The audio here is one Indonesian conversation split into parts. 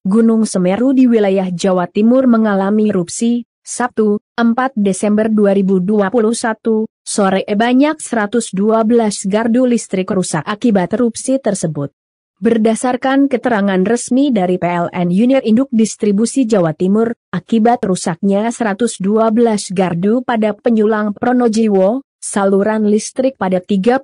Gunung Semeru di wilayah Jawa Timur mengalami erupsi. Sabtu, 4 Desember 2021, sore banyak 112 gardu listrik rusak akibat erupsi tersebut. Berdasarkan keterangan resmi dari PLN Unit Induk Distribusi Jawa Timur, akibat rusaknya 112 gardu pada penyulang Pronojiwo, saluran listrik pada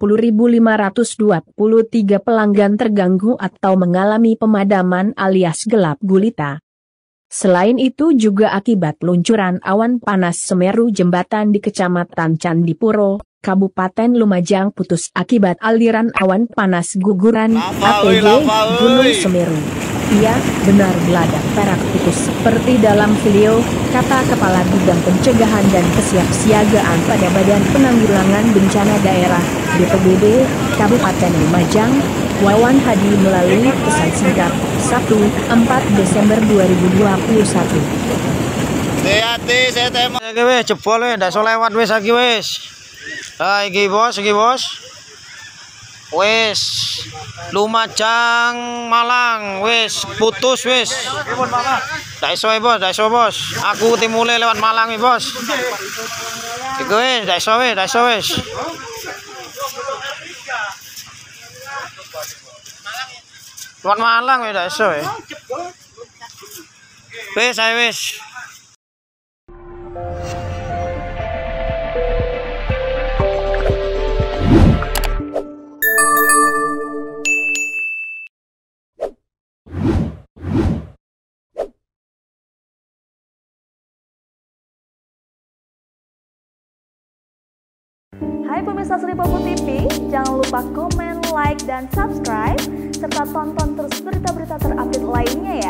30.523 pelanggan terganggu atau mengalami pemadaman alias gelap gulita. Selain itu juga akibat luncuran awan panas Semeru jembatan di Kecamatan Candipuro, Kabupaten Lumajang putus akibat aliran awan panas guguran APG Gunung Semeru. Iya, benar geladak perak putus seperti dalam video, kata Kepala Bidang Pencegahan dan Kesiapsiagaan pada Badan Penanggulangan Bencana Daerah, BPBD, Kabupaten Lumajang, Wawan Hadi melalui pesan singkat, Sabtu, 4 Desember 2021. Hati-hati, saya tembak. Iki wis jebol wis, ndak iso lewat wis iki wis. Ha iki bos, Wis Lumajang Malang wis putus wis. Ndak iso bos, Aku timule lewat Malang bos. Iku wis, ndak iso wis. Lewat Malang wis ndak iso wis. Wis. Hai pemirsa Sri Popo TV, jangan lupa komen, like, dan subscribe, serta tonton terus berita-berita terupdate lainnya ya.